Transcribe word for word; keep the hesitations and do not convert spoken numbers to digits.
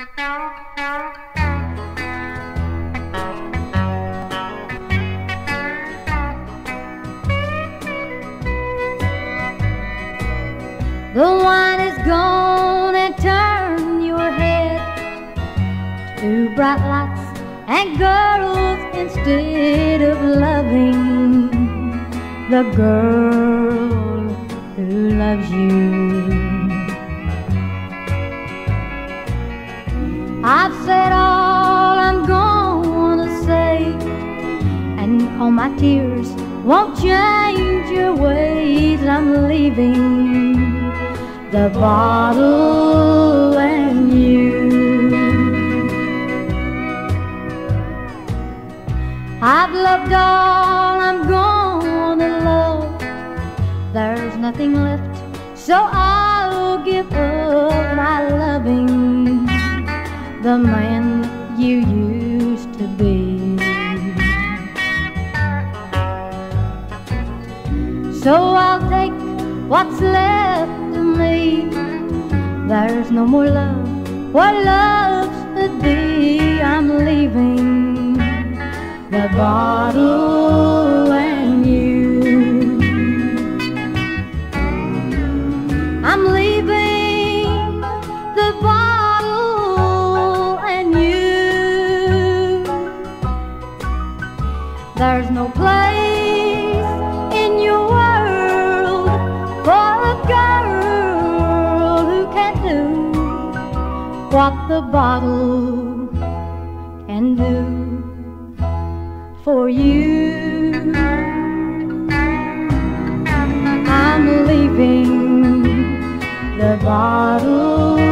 The wine is gone and turned your head to bright lights and girls instead of loving the girl who loves you. I've said all I'm gonna say, and all my tears won't change your ways. I'm leaving the bottle and you. I've loved all I'm gonna love. There's nothing left, so I'll give up my loving the man you used to be. So I'll take what's left of me. There's no more love where love should be. I'm leaving the bottle and you. I'm leaving the bottle and you. There's no place in your world for a girl who can do what the bottle can do for you. I'm leaving the bottle